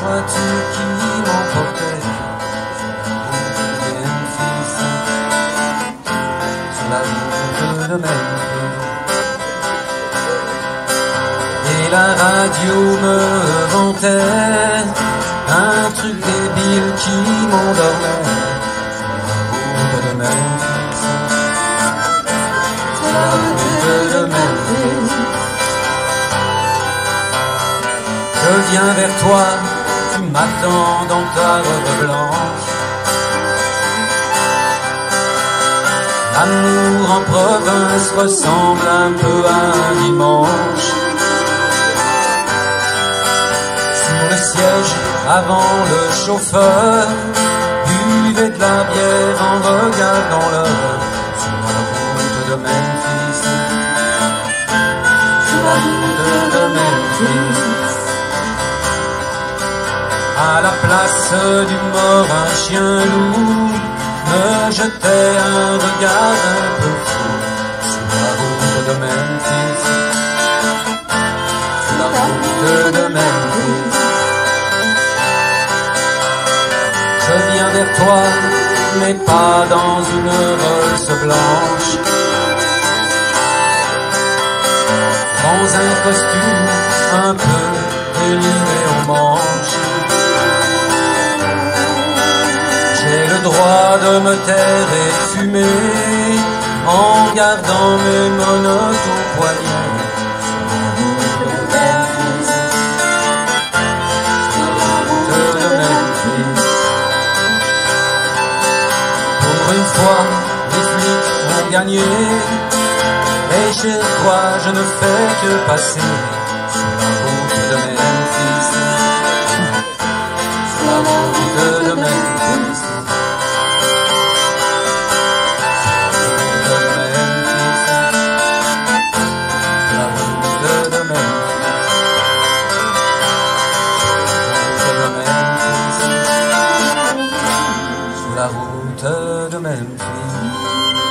voiture qui m'emportait de Memphis, sur la route de Memphis. Et la radio me vantait un truc débile qui m'endormait sur la route de Memphis, sur la route de Memphis. Je viens vers toi, tu m'attends dans ta robe blanche. L'amour en province ressemble un peu à un dimanche. Sur le siège, avant le chauffeur, buvez de la bière en regardant l'heure. Sur la route de Memphis, sur la route de Memphis. À la place du mort, un chien loup me jetait un regard un peu fou. Sur la route de Memphis, sur la route de Memphis. Je viens vers toi, mais pas dans une Rolls blanche. Dans un costume un peu délimé aux manches. J'ai le droit de me taire et fumer en gardant mes monotes au poignet. Sur la route de Memphis. Pour une fois, les flics ont gagné, et chez toi je ne fais que passer. Sur la route de Memphis, sur la route de Memphis. La route de Memphis.